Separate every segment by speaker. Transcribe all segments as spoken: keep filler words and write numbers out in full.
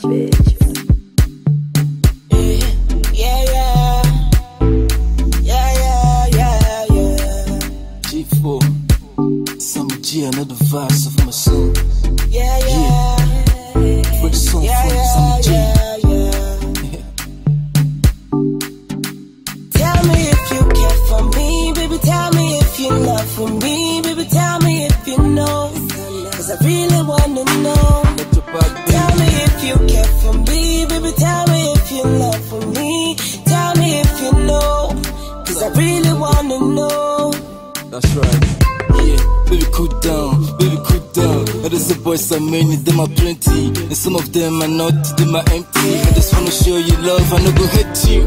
Speaker 1: bitch.
Speaker 2: Yeah, yeah, yeah, yeah, yeah, yeah.
Speaker 3: G four, Sammy Jay, another verse of my song.
Speaker 2: Yeah, yeah,
Speaker 3: yeah. For the song
Speaker 2: yeah,
Speaker 3: from
Speaker 2: yeah,
Speaker 3: Sammy Jay.
Speaker 2: yeah, yeah. Tell me if you care for me, baby. Tell me if you love for me, baby. Tell me if you know, 'cause I really wanna know. Tell me if you care for me, baby. Tell me if you love for me. Tell me if you know, 'cause I really wanna know.
Speaker 3: That's right. Yeah, baby, cool down, baby, cool down. And there's the boys so many, them are plenty, and some of them are not, them are empty. I just wanna show you love, I no go hate you.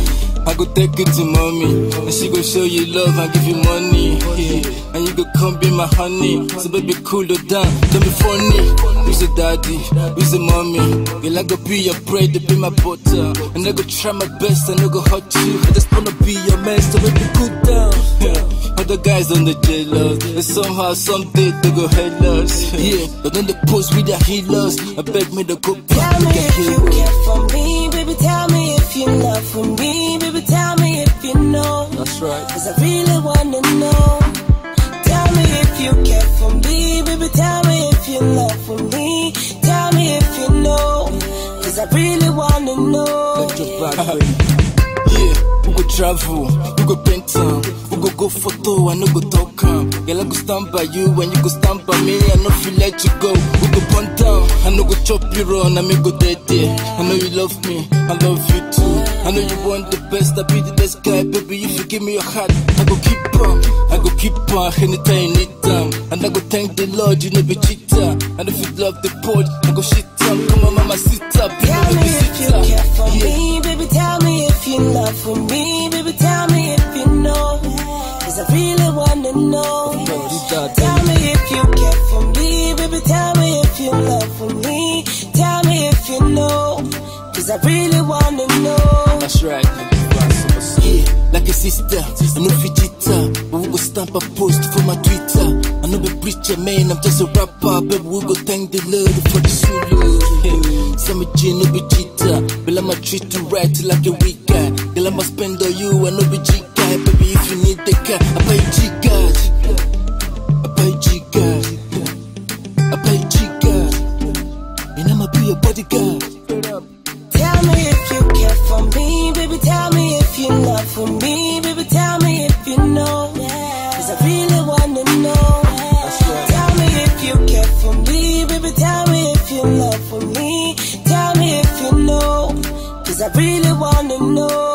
Speaker 3: I go take it to mommy, and she go show you love and give you money. Yeah. And you go come be my honey. So baby, cool it down, don't be funny. Who's the daddy? Who's the mommy? Girl, I go be your bread, be my butter, and I go try my best, and I go hurt you. I just wanna be your man, so baby, cool down. Yeah. Other guys on the jealous, and somehow, someday they go headless. Yeah, but then they post with their healers. I beg me to go back.
Speaker 2: Tell me if you care for me, baby. Tell me if you love for me, baby. Tell me if you know.
Speaker 3: That's right.
Speaker 2: 'Cause I really wanna know. Tell me if you care for me, baby. Tell me if you love for me. Tell me if you know, 'cause I really wanna know.
Speaker 3: Let your back, baby. Yeah, we go travel, we go paint time, we go go photo, I no go talk am. Girl, I go stand by you when you go stand by me. I no feel let you go. We go punt down, I no go chop you run, I me go dead there. I know you love me, I love you too. I know you want the best, I be the best guy, baby. If you give me your heart, I go keep on, I go keep on anytime you need time. And I go thank the Lord, you know be cheater. And if you love the pod, I go shit up. Come on, mama, sit up.
Speaker 2: Tell me if you care for me, baby. Tell me if you love for me, baby. Tell me if you know, 'cause I really wanna know. Tell me if you care for me, baby. Tell me if you love for me. Tell me if you know, 'cause I really wanna know.
Speaker 3: That's right. Yeah, like a sister, I know Vegeta, but we go stamp a post for my Twitter. I know be preacher, man, I'm just a rapper, baby, we go thank the Lord for the solo. Yeah. Sammy Jay, no be cheater, but I'ma treat you right like a weak guy. Girl, I'ma spend on you, I know be G guy, baby, if you need the car, I buy G guys, I buy G guys, I buy G guys, and I'ma be your bodyguard.
Speaker 2: Tell me if you care for me, baby. Tell me if you love for me, baby. Tell me if you know, 'cause I really wanna know. Tell me if you care for me, baby. Tell me if you love for me. Tell me if you know, 'cause I really wanna know.